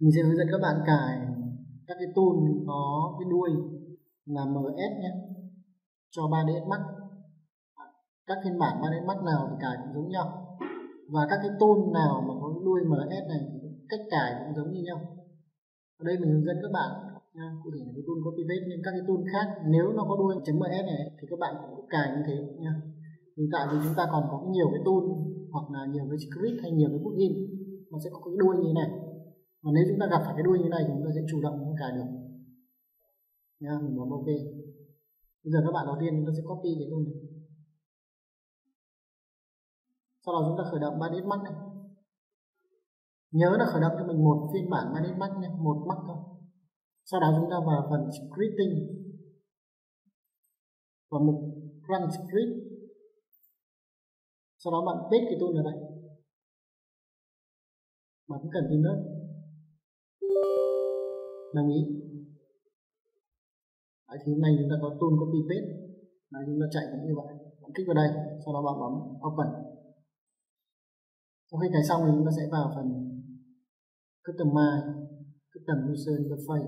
Mình sẽ hướng dẫn các bạn cài các cái tool có cái đuôi là MS nhé, cho 3ds Max. Các phiên bản 3ds Max nào thì cài cũng giống nhau, và các cái tool nào mà có cái đuôi MS này thì cách cài cũng giống như nhau. Ở đây mình hướng dẫn các bạn nha, cụ thể là cái tool copy paste, nhưng các cái tool khác nếu nó có đuôi .ms này thì các bạn cũng cài như thế nha. Hiện tại thì chúng ta còn có nhiều cái tool hoặc là nhiều cái script hay nhiều cái plugin nó sẽ có cái đuôi như thế này, và nếu chúng ta gặp phải cái đuôi như thế này thì chúng ta sẽ chủ động cài được nha. Mình bấm OK. Bây giờ các bạn đầu tiên chúng ta sẽ copy cái tool này, sau đó chúng ta khởi động 3ds Max này. Nhớ là khởi động cho mình một phiên bản 3ds Max nhé, một Max thôi. Sau đó chúng ta vào phần scripting và mục run script. Sau đó bạn paste cái tool ở đây, bấm Continue, đồng ý. Đấy, thì hôm nay chúng ta có tool copy paste. Đấy, chúng ta chạy cũng như vậy. Bạn kích vào đây, sau đó bạn bấm Open. Sau khi cài xong thì chúng ta sẽ vào phần Customize, Custom User Interface.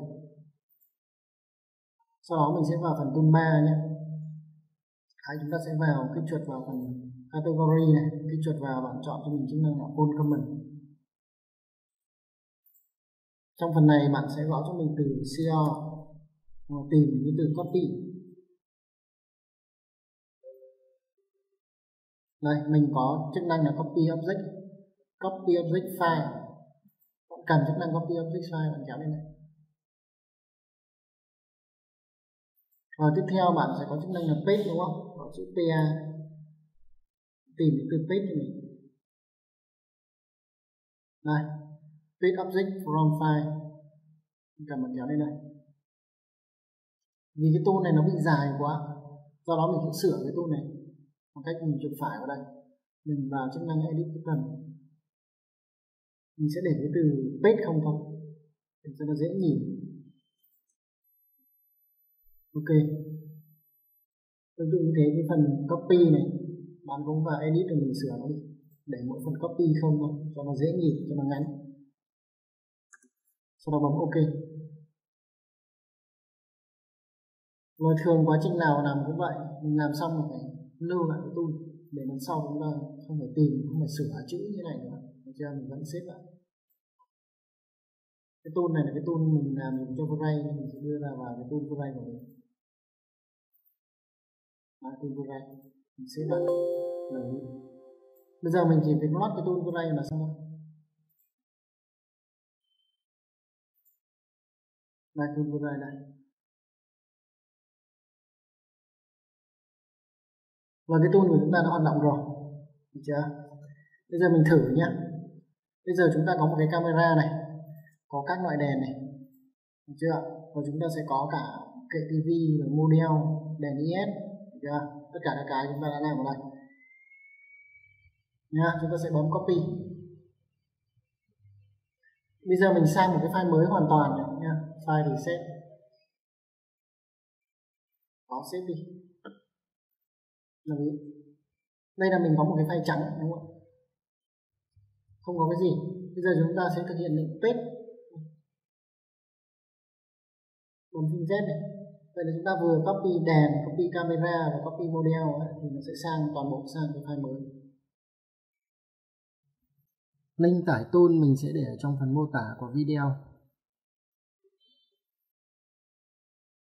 Sau đó mình sẽ vào phần toolbar nhé. Đấy, chúng ta sẽ vào kích chuột vào phần category này, kích chuột vào bạn chọn cho mình chức năng là all common. Trong phần này bạn sẽ gõ cho mình từ CR, tìm cái từ copy. Đây, mình có chức năng là copy object file. Bạn cần chức năng copy object file, bạn kéo lên này. Rồi tiếp theo bạn sẽ có chức năng là paste, đúng không? Có chữ PA, tìm cái từ paste cho mình. Đây, paste object from file, cần bạn kéo lên đây. Vì cái tool này nó bị dài quá, do đó mình sẽ sửa cái tool này bằng cách mình chuột phải vào đây, mình vào chức năng edit button, mình sẽ để cái từ paste không để cho nó dễ nhìn. OK. Tương tự như thế cái phần copy này bạn cũng vào edit để mình sửa nó đi, để mỗi phần copy không thôi cho nó dễ nhìn, cho nó ngắn. Sau đó bấm OK. Rồi thường quá trình nào làm cũng vậy, mình làm xong rồi phải lưu lại cái tool để lần sau chúng ta không phải tìm, không phải sửa chữ như này nữa. Được chưa? Mình vẫn xếp lại. Cái tool này là cái tool mình làm dùng cho Vray, mình sẽ đưa vào cái tool Vray của mình. Tool Vray mình xếp lại. Bây giờ mình chỉ việc load cái tool Vray là xong thôi. Đây, tool Vray đây. Và cái tool của chúng ta đã hoạt động rồi, được chưa? Bây giờ mình thử nhé. Bây giờ chúng ta có một cái camera này, có các loại đèn này, được chưa? Và chúng ta sẽ có cả kệ TV, model, đèn IS, được chưa? Tất cả các cái chúng ta đã làm ở đây. Nha, chúng ta sẽ bấm copy. Bây giờ mình sang một cái file mới hoàn toàn này nha, file reset. Có save đi. Đây là mình có một cái file trắng, đúng không? Không có cái gì. Bây giờ chúng ta sẽ thực hiện lệnh paste. Bấm phím Z này. Vậy là chúng ta vừa copy đèn, copy camera và copy model ấy, thì nó sẽ sang toàn bộ sang cái file mới. Link tải tool mình sẽ để ở trong phần mô tả của video.